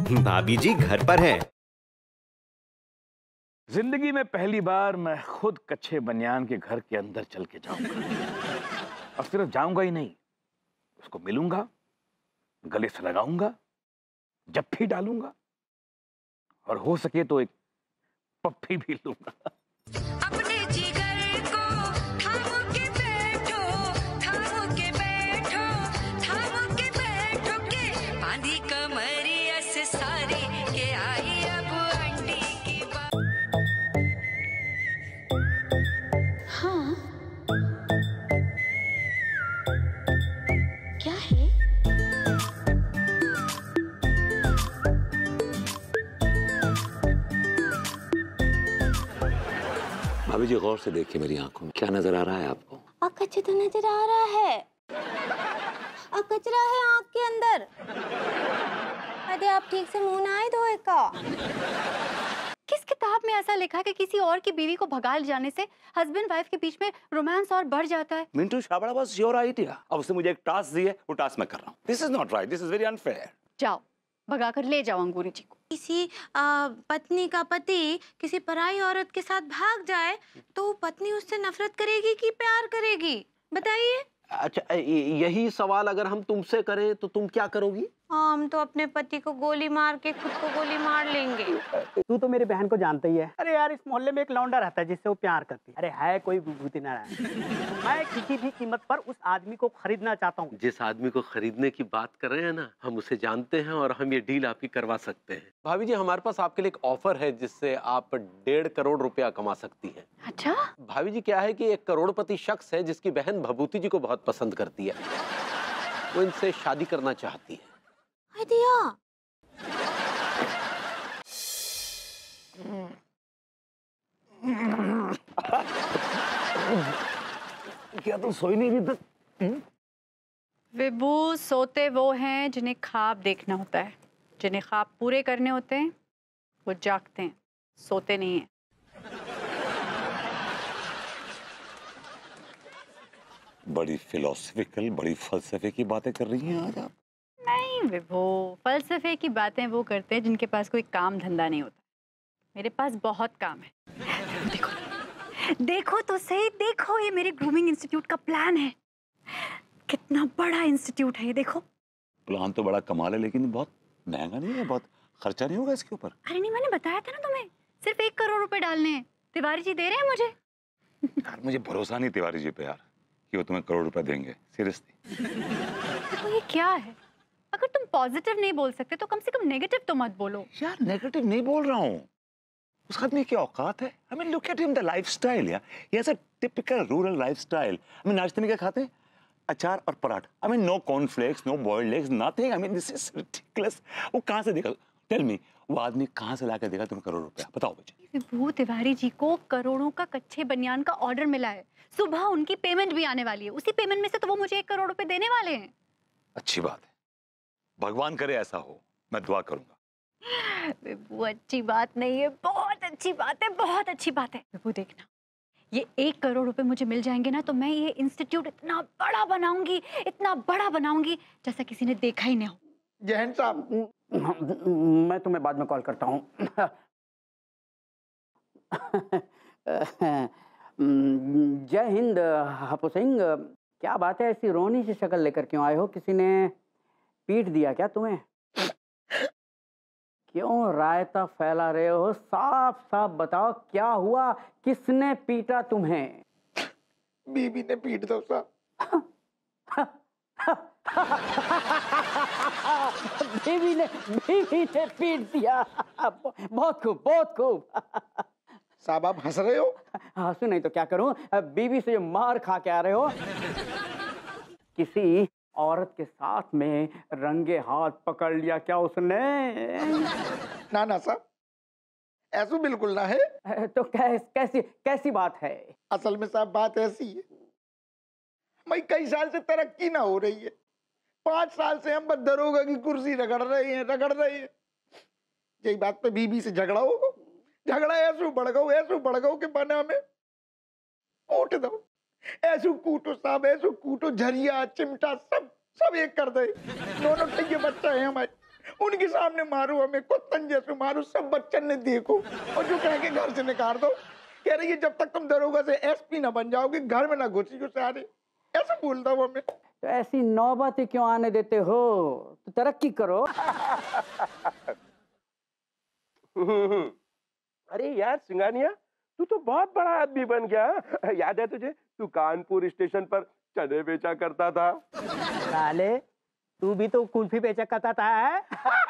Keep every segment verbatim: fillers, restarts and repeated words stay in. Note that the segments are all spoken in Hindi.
भाभी जी घर पर हैं। जिंदगी में पहली बार मैं खुद कच्चे बनियान के घर के अंदर चल के जाऊंगा। और सिर्फ जाऊंगा ही नहीं, उसको मिलूंगा, गले से लगाऊंगा, जप्फी डालूंगा और हो सके तो एक पप्पी भी लूंगा। अपने जिगर को थाम के बैठो, थाम के बैठो, थाम के बैठो के बांधी कमरिया से सारी के आई अब अंडी की बात। हाँ, क्या है? भाभी जी गौर से देखिए मेरी आंखों में, क्या नजर आ रहा है आपको? अब कच्चे तो नजर आ रहा है, अब कचरा है आंख के अंदर। अरे आप ठीक से मुंह ना धोए का। किस किताब में ऐसा लिखा है कि किसी और की बीवी को भगा ले जाने से हस्बैंड वाइफ के बीच में रोमांस और बढ़ जाता है? मिंटू शाबड़ा बस योर आइडिया। अब उसने मुझे एक टास्क दी है, वो टास्क मैं कर रहा हूँ। This is not right, this is very unfair. जाओ भगा कर ले जाओ अंगूरी जी को। किसी आ, पत्नी का पति किसी पराई औरत के साथ भाग जाए तो वो पत्नी उससे नफरत करेगी कि प्यार करेगी, बताइए? अच्छा, यही सवाल अगर हम तुमसे करें तो तुम क्या करोगी? हम तो अपने पति को गोली मार के खुद को गोली मार लेंगे। तू तो मेरी बहन को जानता ही है। अरे यार, इस मोहल्ले में एक लौंडा रहता है जिससे वो प्यार करती है। अरे है कोई विभूति नारायण। मैं किसी भी कीमत पर उस आदमी को खरीदना चाहता हूँ। जिस आदमी को खरीदने की बात कर रहे हैं ना, हम उसे जानते हैं और हम ये डील आपकी करवा सकते हैं। भाभी जी, हमारे पास आपके लिए एक ऑफर है जिससे आप डेढ़ करोड़ रुपया कमा सकती हैं। अच्छा भाभी जी, क्या है कि एक करोड़पति शख्स है जिसकी बहन भभूति जी को बहुत पसंद करती है, वो इनसे शादी करना चाहती है। दिया क्या तुम सोई नहीं अभी तक? विभू, सोते वो हैं जिन्हें ख्वाब देखना होता है, जिन्हें ख्वाब पूरे करने होते हैं वो जागते हैं, सोते नहीं हैं। बड़ी फिलोसफिकल, बड़ी फलसफे की बातें कर रही हैं आज आप। नहीं विभू, फलसफे की बातें वो करते हैं जिनके पास कोई काम धंधा नहीं होता। मेरे पास बहुत काम है। देखो देखो तो सही, देखो ये मेरे ग्रूमिंग इंस्टीट्यूट का प्लान है। कितना बड़ा इंस्टीट्यूट है ये, देखो। प्लान तो बड़ा कमाल है, लेकिन बहुत महंगा नहीं है? बहुत खर्चा नहीं होगा इसके ऊपर? अरे नहीं, मैंने बताया था ना तुम्हें, सिर्फ एक करोड़ रुपए डालने हैं। तिवारी जी दे रहे हैं मुझे। यार मुझे भरोसा नहीं तिवारी जी पे यार कि वो तुम्हें करोड़ रुपए देंगे, सीरियसली। तो ये क्या है? अगर तुम पॉजिटिव नहीं बोल सकते तो कम से कम नेगेटिव तो मत बोलो। यार नेगेटिव नहीं बोल रहा हूँ, उस आदमी की औकात है। I mean look at him, the lifestyle यार, he has a typical rural lifestyle. I mean नाश्ते में क्या खाते हैं? अचार और paratha. I mean no cornflakes, no boiled eggs, nothing. I mean this is ridiculous. वो कहाँ से देगा? टेल मी, वो आदमी कहाँ से लाकर देगा तुम्हें करोड़ रुपया? बताओ मुझे। विभू, तिवारी जी को करोड़ों का कच्चे बनियान का ऑर्डर मिला है। सुबह उनकी पेमेंट भी आने वाली है, उसी पेमेंट में से तो वो मुझे एक करोड़ रुपए देने वाले हैं। अच्छी बात है, भगवान करे ऐसा हो, मैं दुआ करूंगा। विभू अच्छी बात नहीं है, बहुत अच्छी बात है, बहुत अच्छी बात है। विभू देखना, ये एक करोड़ रुपए मुझे मिल जाएंगे ना तो मैं ये इंस्टीट्यूट इतना बड़ा बनाऊंगी, इतना बड़ा बनाऊंगी जैसा किसी ने देखा ही नहीं हो। जहन साहब, मैं तुम्हें बाद में कॉल करता हूँ। जय हिंद हपू सिंह, क्या बात है, ऐसी रोनी सी शक्ल लेकर क्यों आए हो? किसी ने पीट दिया क्या तुम्हें? क्यों रायता फैला रहे हो? साफ साफ बताओ, क्या हुआ? किसने पीटा तुम्हें? बीबी ने पीट दो साहब। बीवी ने बीवी ने पीट दिया। बहुत खूब, बहुत खूब। साहब आप हंस रहे हो? हंसू नहीं तो क्या करूं? बीवी से जो मार खा के आ रहे हो, किसी औरत के साथ में रंगे हाथ पकड़ लिया क्या उसने? ना ना साहब, ऐसा बिल्कुल ना है। तो कैस, कैसी कैसी बात है? असल में साहब बात ऐसी है, मैं कई साल से तरक्की ना हो रही है। पांच साल से हम बस दरोगा की कुर्सी रगड़ रहे हैं रगड़ रहे हैं यही बात पे बीबी से झगड़ा हो झगड़ा ऐसो बढ़ गो ऐसो बढ़ गो के बना में कूट दो, ऐसो कूटो साहब, ऐसो कूटो, झरिया चिमटा सब सब एक कर दे। दोनों ठगे बच्चा है हमारे, उनके सामने मारू, हमें कुत्तन जैसे मारू, सब बच्चन ने देखो और जो कह के घर से निकाल दो। कह रही है जब तक तुम दरोगा से एसपी ना बन जाओगे घर में ना घुसी सारे, ऐसा बोलता हूँ हमें। तो ऐसी नौबत क्यों आने देते हो, तो तरक्की करो। अरे यार सिंगानिया, तू तो बहुत बड़ा आदमी बन गया। याद है तुझे, तू कानपुर स्टेशन पर चने बेचा करता था। साले तू भी तो कुल्फी बेचा करता था है?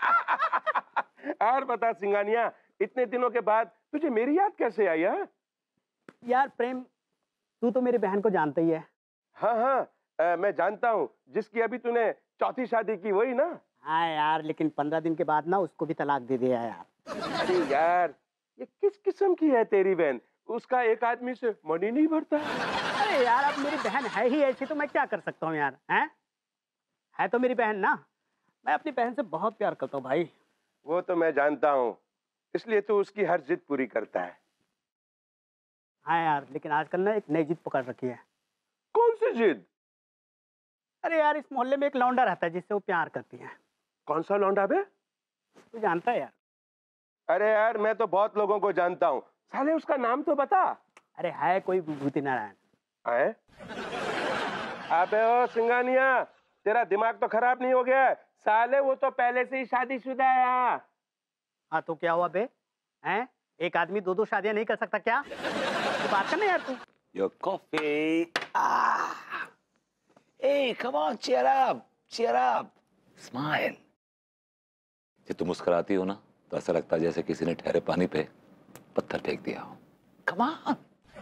और बता सिंगानिया, इतने दिनों के बाद तुझे मेरी याद कैसे आई? है यार प्रेम, तू तो मेरी बहन को जानता ही है। हाँ हाँ आ, मैं जानता हूँ, जिसकी अभी तूने चौथी शादी की, वही ना? हाँ यार, लेकिन पंद्रह दिन के बाद ना उसको भी तलाक दे दिया यार। अरे यार, ये किस किस्म की है तेरी बहन? उसका एक आदमी से मन ही नहीं भरता। अरे यार, अब मेरी बहन है ही ऐसी तो मैं क्या कर सकता हूँ यार। हैं? है तो मेरी बहन ना, मैं अपनी बहन से बहुत प्यार करता हूँ भाई। वो तो मैं जानता हूँ, इसलिए तो उसकी हर जिद पूरी करता है। हाँ यार, लेकिन आजकल ना एक नई जिद पकड़ रखी है। कौन सी जिद? अरे यार, इस मोहल्ले में एक लौंडा रहता है जिससे वो प्यार करती है। कौन सा लौंडा बे? तू जानता है यार? अरे यार, मैं तो बहुत लोगों को जानता हूँ, साले उसका नाम तो बता। अरे है कोई विभूति नारायण। है? अबे ओ सिंगानिया, तेरा दिमाग तो खराब नहीं हो गया है? साले वो तो पहले से ही शादीशुदा है। हाँ तो क्या हुआ बे? हैं? एक आदमी दो दो शादियां नहीं कर सकता क्या? तो बात करना यार तू। Your coffee. Ah. Hey, come on, cheer up, cheer up. Smile. जब तुम मुस्कुराती हो ना, तो ऐसा लगता है जैसे किसी ने ठहरे पानी पे पत्थर फेंक दिया हो। Come on.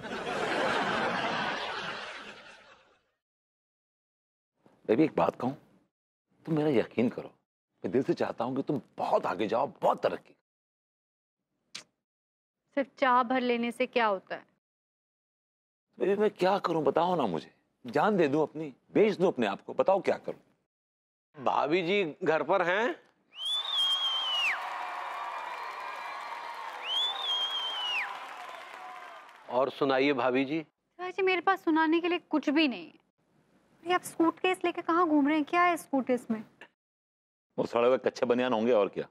बेबी एक बात कहूं, तुम मेरा यकीन करो, मैं दिल से चाहता हूं कि तुम बहुत आगे जाओ, बहुत तरक्की। सिर्फ चाह भर लेने से क्या होता है? बेबी मैं क्या करूं बताओ ना मुझे, जान दे दूं अपनी, बेच दूं अपने आप को, बताओ क्या करूं। भाभी जी घर पर हैं? और सुनाइए भाभी जी। जी मेरे पास सुनाने के लिए कुछ भी नहीं है। ये आप सूटकेस लेके कहाँ घूम रहे हैं? क्या है सूटकेस में? वो सड़े हुए कच्चे बनियान होंगे और क्या।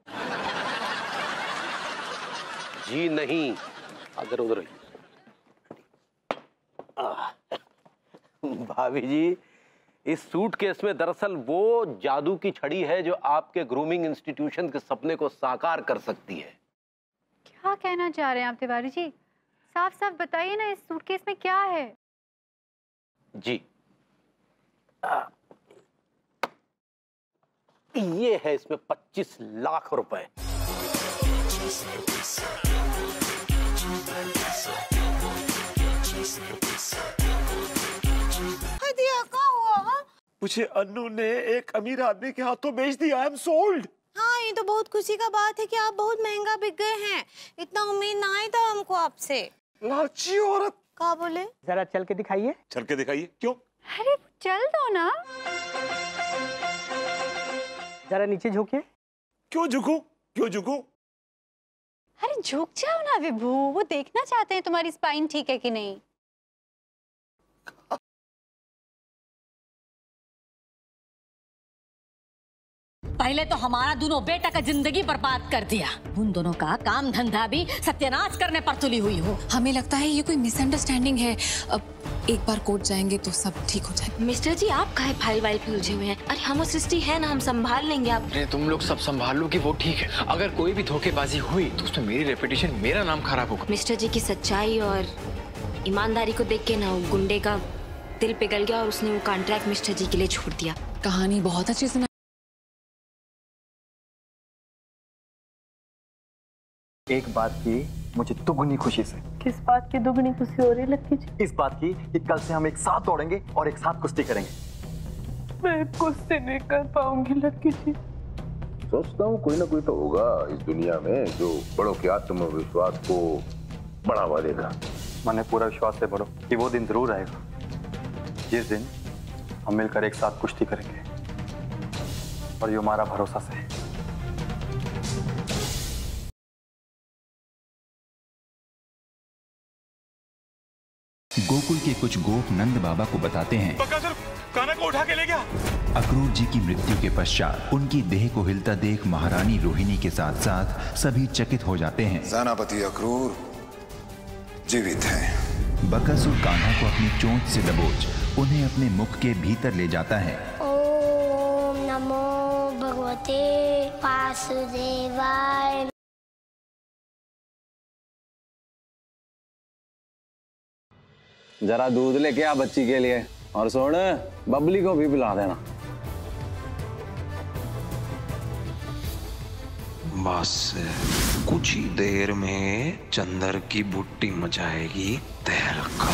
जी नहीं, अगर उधर भाभी जी, इस सूटकेस में दरअसल वो जादू की छड़ी है जो आपके ग्रूमिंग इंस्टीट्यूशन के सपने को साकार कर सकती है। क्या कहना चाह रहे हैं आप तिवारी जी? साफ साफ बताइए ना, इस सूटकेस में क्या है? जी आ, ये है इसमें पच्चीस लाख रुपए। मुझे अन्नू ने एक अमीर आदमी के हाथों बेच दिया। I am sold. हाँ, ये तो बहुत खुशी का बात है कि आप बहुत महंगा बिक गए हैं। इतना उम्मीद ना आई था हमको आपसे। लाची औरत। क्या बोले? जरा चल के दिखाइए। चल के दिखाइए? क्यों? अरे चल दो ना। जरा नीचे झुकिए। क्यों झुकूं? क्यों झुकूं? अरे झुक जाओ ना विभू, वो देखना चाहते हैं तुम्हारी स्पाइन ठीक है कि नहीं। पहले तो हमारा दोनों बेटा का जिंदगी बर्बाद कर दिया, उन दोनों का काम धंधा भी सत्यानाश करने पर तुली हुई हो। हमें लगता है ये कोई मिसअंडरस्टैंडिंग है। अब एक बार कोर्ट जाएंगे तो सब ठीक हो जाएगा। मिस्टर जी आप काहे फाइल वाइल पे उलझे हुए हैं? अरे हम सृष्टि है ना, हम संभाल लेंगे आप। अरे तुम लोग सब संभाल लो कि वो ठीक है। अगर कोई भी धोखेबाजी हुई तो उसमें मेरी रेपुटेशन, मेरा नाम खराब होगा। मिस्टर जी की सच्चाई और ईमानदारी को देख के ना वो गुंडे का दिल पिघल गया और उसने वो कॉन्ट्रैक्ट मिस्टर जी के लिए छोड़ दिया। कहानी बहुत अच्छी सुना। एक बात की मुझे दुगनी खुशी से। किस बात की दुगनी खुशी हो रही है लक्की जी? इस बात की कि कल से हम एक साथ दौड़ेंगे और एक साथ कुश्ती करेंगे। मैं कुश्ती नहीं कर पाऊंगी लक्की जी। सोचता हूँ कोई ना कोई तो होगा इस दुनिया में जो बड़ों के आत्मविश्वास को बढ़ावा देगा। मैंने पूरा विश्वास है बड़ो कि वो दिन जरूर आएगा जिस दिन हम मिलकर एक साथ कुश्ती करेंगे, और ये हमारा भरोसा से। गोकुल के कुछ गोप नंद बाबा को बताते हैं बकासुर कान्हा को उठा के ले गया। अक्रूर जी की मृत्यु के पश्चात उनकी देह को हिलता देख महारानी रोहिणी के साथ साथ सभी चकित हो जाते हैं। सेनापति अक्रूर जीवित हैं। बकासुर कान्हा को अपनी चोंच से दबोच उन्हें अपने मुख के भीतर ले जाता है। ओम नमो भगवते वासुदेवाय। जरा दूध लेके आ बच्ची के लिए, और सुन बबली को भी पिला देना। बस कुछ ही देर में चंदर की बुट्टी मचाएगी तहलका।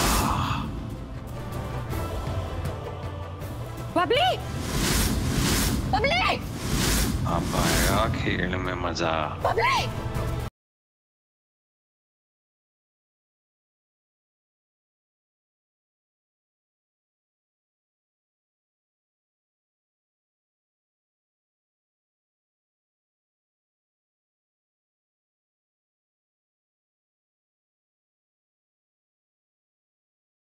बबली, बबली, अब आएगा खेल में मजा। बबली।